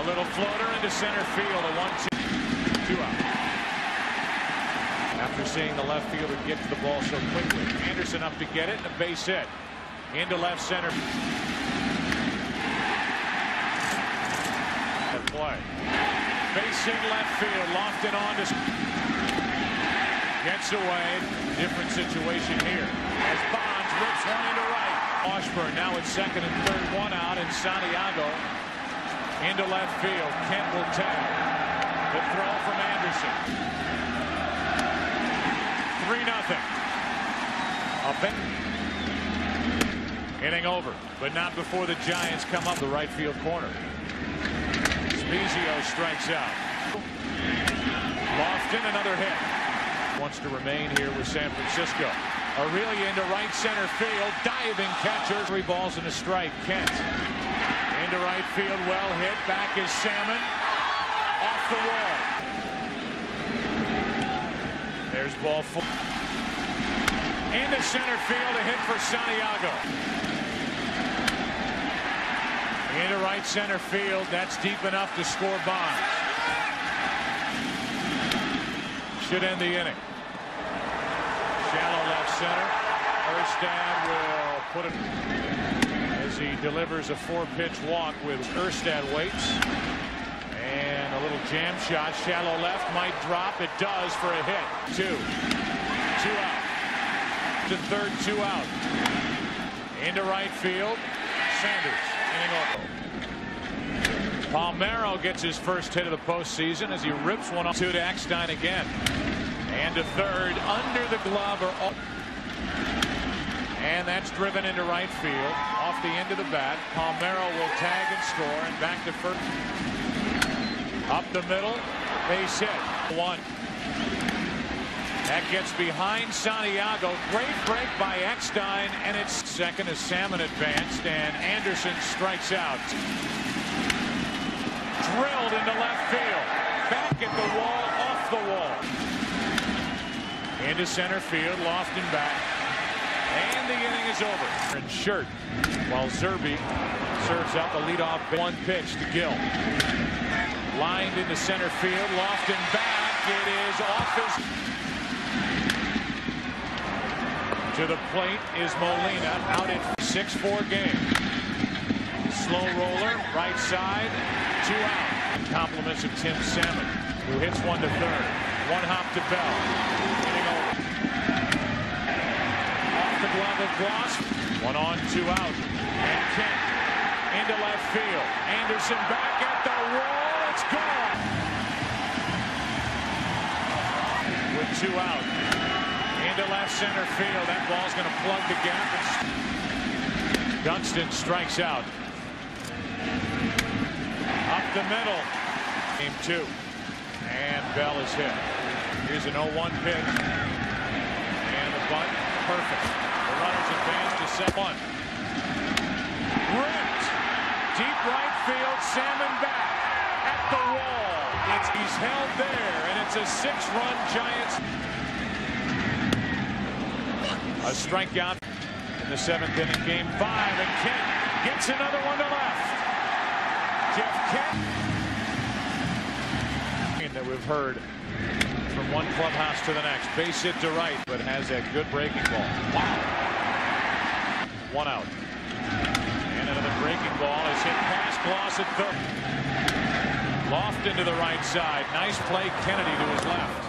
A little floater into center field. A 1-2. 2 out. After seeing the left fielder get to the ball so quickly, Anderson up to get it, and a base hit into left center. Play. Facing left field, Lofton on to gets away. Different situation here as Bonds rips one into right. Washburn now at second and third, 1 out, and Santiago into left field. Kent will tag. The throw from Anderson. 3-0. Inning over, but not before the Giants come up the right field corner. Spezio strikes out. Lofton, another hit. Wants to remain here with San Francisco. Aurelia into right center field. Diving catcher. 3 balls and a strike. Kent into right field. Well hit. Back is Salmon. Off the wall. There's ball 4. Into center field. A hit for Santiago. Into right center field. That's deep enough to score Bonds. Should end the inning. Shallow left center. Erstad will put it as he delivers a 4-pitch walk with Erstad waits. And a little jam shot. Shallow left might drop. It does for a hit. 2 out. To third, 2 out. Into right field. Sanders. Palmeiro gets his first hit of the postseason as he rips one off. 2 to Eckstein again. And to third, under the glove. And that's driven into right field. Off the end of the bat. Palmeiro will tag and score. And back to first. Up the middle. Base hit. 1. That gets behind Santiago. Great break by Eckstein, and it's second as Salmon advanced, and Anderson strikes out. Drilled into left field. Back at the wall, off the wall. Into center field, Lofton back. And the inning is over. And Shirt, while Zerbe serves out the leadoff. 1 pitch to Gill. Lined into center field, Lofton back. It is off his... To the plate is Molina, out at 6-4 game. Slow roller, right side, 2 out. Compliments of Tim Salmon, who hits one to third. 1 hop to Bell. Inning over. Off the glove of Gloss. 1 on, 2 out. And Kent into left field. Anderson back at the wall. It's gone. With 2 out. Into left center field. That ball's going to plug the gap. Dunston strikes out. Up the middle. Game 2. And Bell is hit. Here's an 0-1 pitch. And the bunt. Perfect. The runners advance to set 1. Ripped. Deep right field. Salmon back at the wall. He's held there. And it's a 6-run Giants. A strikeout in the 7th inning, game 5, and Kent gets another one to left. Jeff Kent. That we've heard from one clubhouse to the next. Base hit to right, but has a good breaking ball. Wow. 1 out. And another breaking ball is hit past Gloss at third. Lofton to the right side. Nice play, Kennedy to his left.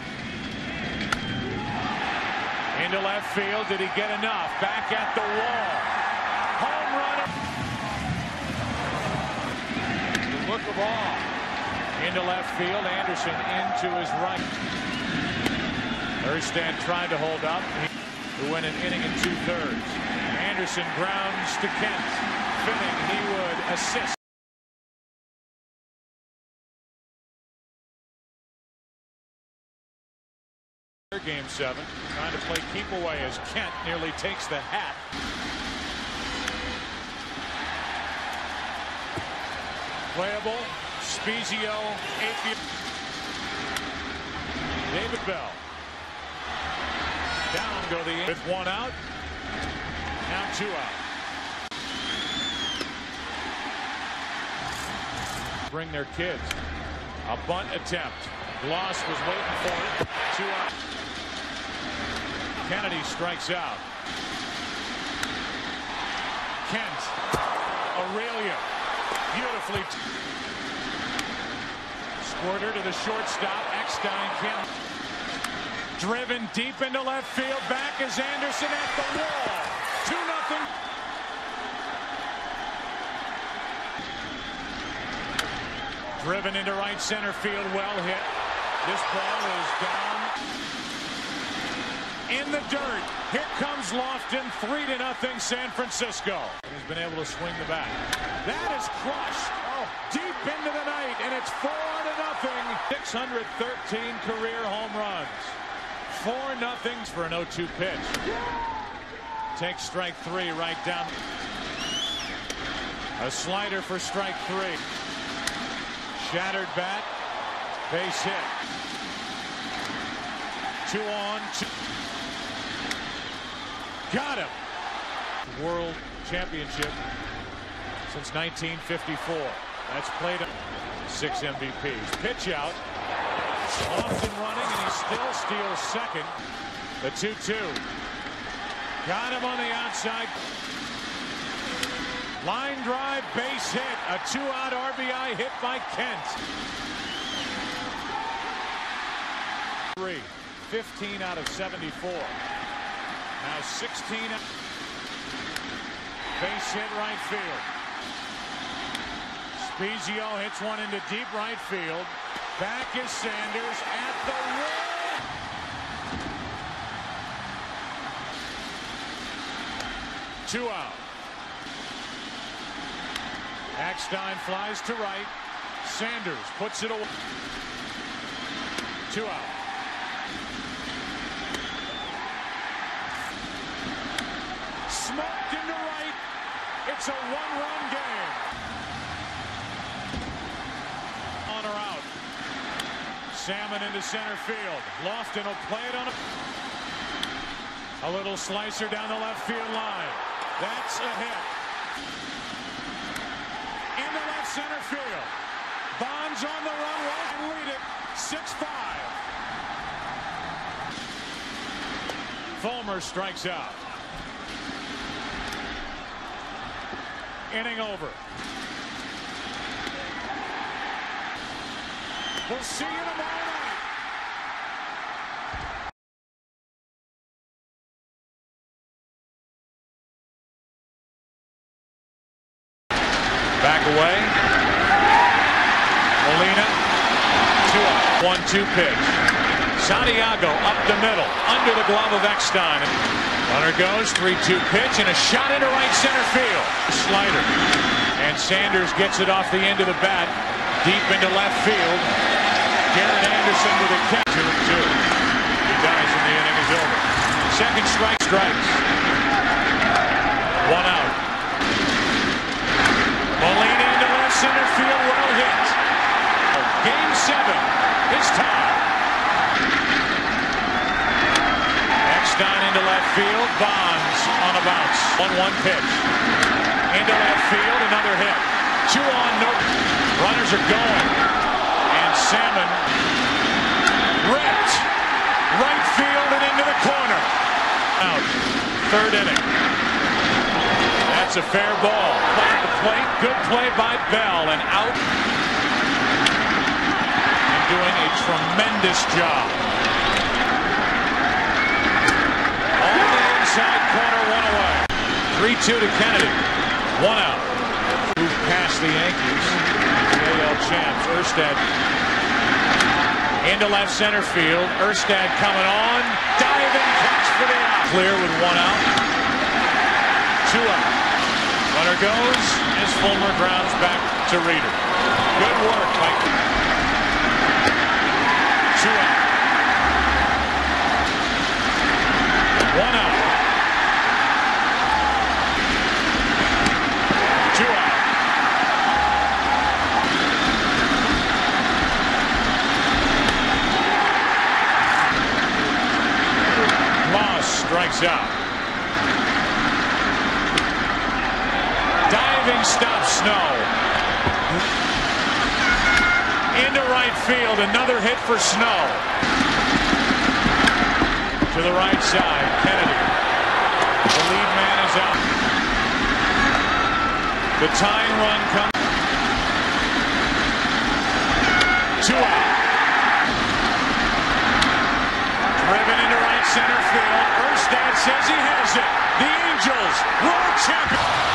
Into left field. Did he get enough? Back at the wall. Home run. Look of awe. Into left field. Anderson into his right. Erstad tried to hold up. He went an inning and 2/3. Anderson grounds to Kent. Fitting he would assist. Game 7, trying to play keep away as Kent nearly takes the hat. Playable. Spezio, David Bell. Down go the with 1 out. Now 2 out. bring their kids. A bunt attempt. Gloss was waiting for it. 2 out. Kennedy strikes out. Kent. Aurelia. Beautifully. Squirter to the shortstop. Eckstein. Kent. Driven deep into left field. Back is Anderson at the wall. 2-0. Driven into right center field. Well hit. This ball is down in the dirt. Here comes Lofton. 3-0 San Francisco. He's been able to swing the bat. That is crushed. Deep into the night, and it's 4-0. 613 career home runs. 4-0 for an 0-2 pitch. Takes strike 3 right down. A slider for strike 3. Shattered bat. Base hit. 2 on, 2. Got him. World Championship since 1954. That's played 6 MVPs. Pitch out. Lofton running, and he still steals second. The 2-2. Got him on the outside. Line drive, base hit. A 2-out RBI hit by Kent. 15 out of 74. Now 16. Base hit right field. Spezio hits one into deep right field. Back is Sanders at the wall. Two out. Eckstein flies to right. Sanders puts it away. 2 out. Smoked into right. It's a 1-run game. On or out. Salmon into center field. Lofton will play it on a little slicer down the left field line. That's a hit. Into left center field. Bonds on the run, and lead it 6-5. Fulmer strikes out. Inning over. We'll see you tomorrow night. Back away. Molina. 2-out. 1-2 pitch. Santiago up the middle. Under the glove of Eckstein. Runner goes. 3-2 pitch and a shot into right center field. Slider. And Sanders gets it off the end of the bat. Deep into left field. Garrett Anderson with a catch. 2-2. He dies and the inning is over. Second strike strikes. 1 out. Molina into left center field. Well hit. Game 7 is tied. Eckstein into left field. Bonds on a bounce. 1-1 pitch. Into left field. Another hit. 2 on, no. Runners are going. And Salmon ripped. Right field and into the corner. Out. Third inning. That's a fair ball. By the plate. Good play by Bell. And out. And doing a tremendous job. On the inside corner, 1 away. 3-2 to Kennedy. 1 out. Move past the Yankees. The AL champs. Erstad into left center field. Erstad coming on. Diving catch for the out. Clear with 1 out. 2 out. Runner goes as Fulmer grounds back to Reeder. Good work by 2 out. 1 out. 2 out. Moss strikes out. Diving stop Snow. into right field. Another hit for Snow. To the right side, Kennedy. The lead man is out. The tying run comes. 2 out. Driven into right center field. Erstad says he has it. The Angels, world champion.